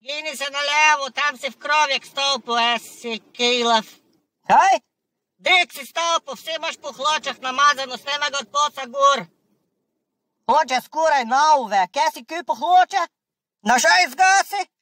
Gini se na levo, tam si v krovjek stolpu, si kejlav. Kaj? Dek si stolpu, vse imaš po hlačah namazano, s temega od poca gor. Hoče skoraj nauve, kje si kupo hlače? Našaj zgasi?